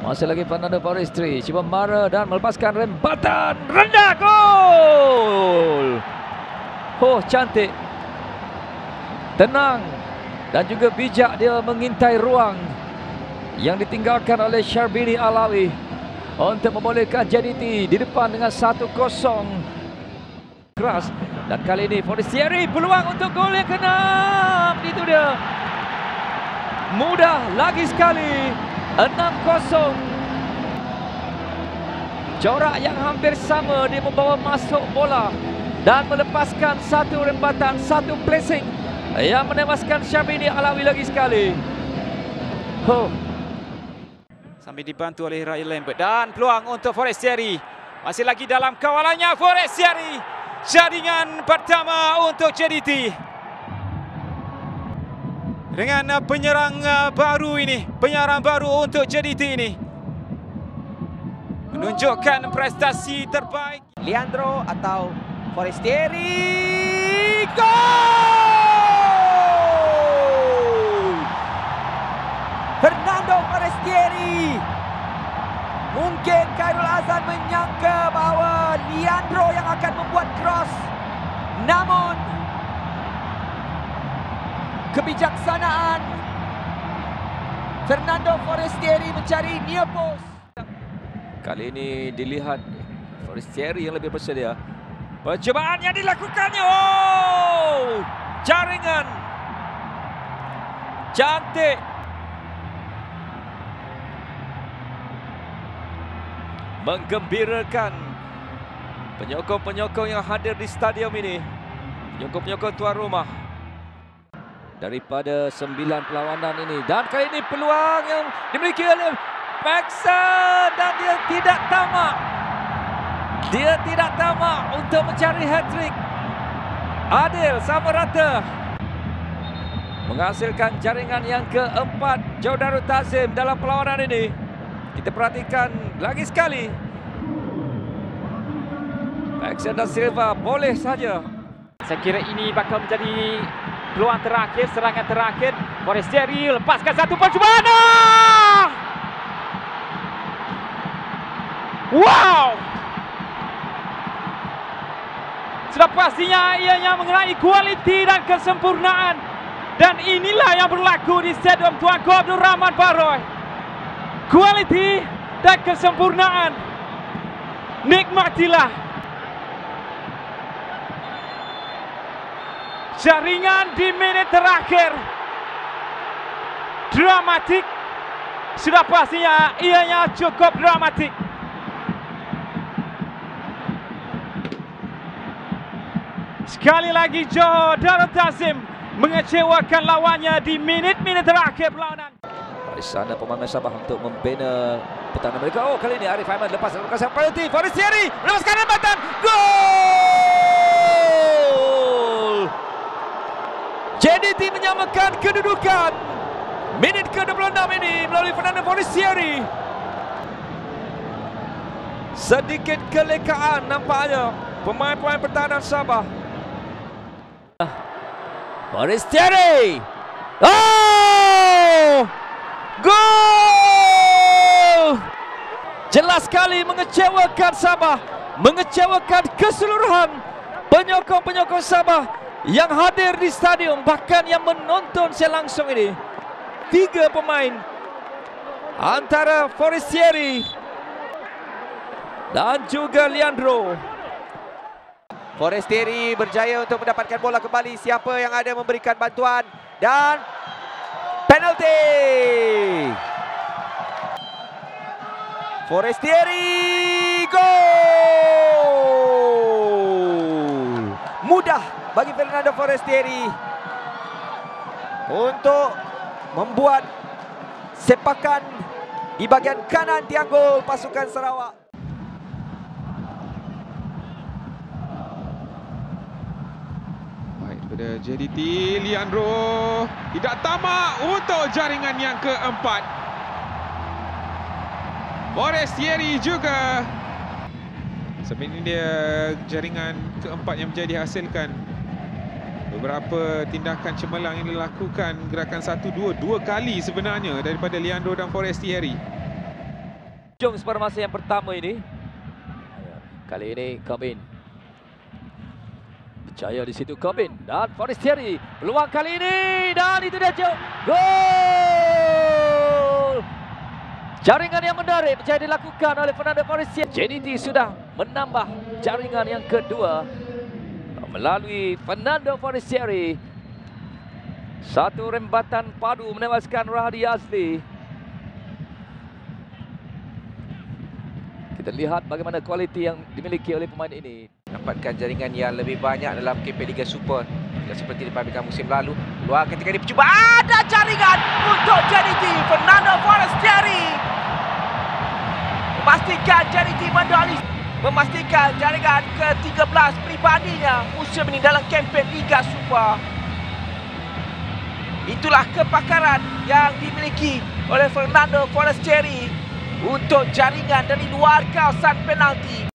Masih lagi Fernando Forestieri, cuba Mara dan melepaskan rembatan rendah, gol. Oh, cantik, tenang dan juga bijak dia mengintai ruang yang ditinggalkan oleh Syarbini Alawi untuk membolehkan JDT di depan dengan 1-0 keras. Dan kali ini Forestieri peluang untuk gol yang ke-6. Itu dia, mudah lagi sekali, 6-0. Corak yang hampir sama, dia membawa masuk bola dan melepaskan satu rembatan, satu placing yang menewaskan Syarbini Alawi lagi sekali. Sambil dibantu oleh Ryan Lambert dan peluang untuk Forestieri. Masih lagi dalam kawalannya Forestieri. Jaringan pertama untuk JDT. Dengan penyerang baru ini, penyerang baru untuk JDT ini, menunjukkan prestasi terbaik. Leandro atau Forestieri, gol! Fernando Forestieri. Mungkin Khairul Azan menyangka bahawa Leandro yang akan membuat cross, namun kebijaksanaan Fernando Forestieri mencari near post. Kali ini dilihat Forestieri yang lebih bersedia. Percubaan yang dilakukannya, oh, jaringan cantik. Menggembirakan penyokong-penyokong yang hadir di stadium ini, penyokong-penyokong tuan rumah. Daripada 9 perlawanan ini, dan kali ini peluang yang dimiliki oleh Paxson, dan dia tidak tamak. Dia tidak tamak untuk mencari hat-trick. Adil sama rata, menghasilkan jaringan yang keempat Joe Darul Tazim dalam perlawanan ini. Kita perhatikan lagi sekali, Paxson dan Silva boleh saja. Saya kira ini bakal menjadi peluang terakhir, serangan terakhir. Forestieri lepaskan satu percubaan. Wow! Sudah pastinya ianya mengenai kualiti dan kesempurnaan. Dan inilah yang berlaku di Stadium Tuanku Abdul Rahman Baroy. Kualiti dan kesempurnaan. Nikmatilah. Jaringan di menit terakhir. Dramatik. Sudah pastinya ianya cukup dramatik. Sekali lagi Joe Darul Tazim mengecewakan lawannya di minit-minit terakhir perlawanan. Di sana pemain Sabah untuk membina pertahanan mereka. Oh, kali ini Arif Aiman lepas lokasi penalti. Forestieri melepaskan rembatan, gol! JDT menyamakan kedudukan minit ke-26 ini melalui Fernando Forestieri. Sedikit kelekaan nampaknya pemain-pemain pertahanan Sabah. Forestieri, oh, gol! Jelas sekali mengecewakan Sabah, mengecewakan keseluruhan penyokong-penyokong Sabah yang hadir di stadium, bahkan yang menonton secara langsung ini. 3 pemain antara Forestieri dan juga Leandro. Forestieri berjaya untuk mendapatkan bola kembali. Siapa yang ada memberikan bantuan, dan penalti. Forestieri, gol! Mudah bagi Fernando Forestieri untuk membuat sepakan di bahagian kanan tiang gol pasukan Sarawak. Pada JDT, Leandro tidak tamak untuk jaringan yang keempat. Forestieri juga. Sebenarnya dia jaringan keempat yang menjadi dihasilkan. Beberapa tindakan cemerlang yang dilakukan, gerakan 1-2 dua kali sebenarnya daripada Leandro dan Forestieri. Jom pada masa yang pertama ini. Kali ini Corbin. Percaya di situ Corbin dan Forestieri. Peluang kali ini dan itu dia gol. Jaringan yang menarik percaya dilakukan oleh Fernando Forestieri. JDT sudah menambah jaringan yang kedua melalui Fernando Forestieri. Satu rembatan padu menewaskan Rahadi Azli. Kita lihat bagaimana kualiti yang dimiliki oleh pemain ini. Dapatkan jaringan yang lebih banyak dalam kempen Liga Super. Tidak seperti dipamerkan musim lalu. Luar ketika dipercuba. Ada jaringan untuk JDT. Fernando Forestieri memastikan JDT mendali. Memastikan jaringan ke-13 pribadinya musim ini dalam kempen Liga Super. Itulah kepakaran yang dimiliki oleh Fernando Forestieri untuk jaringan dari luar kawasan penalti.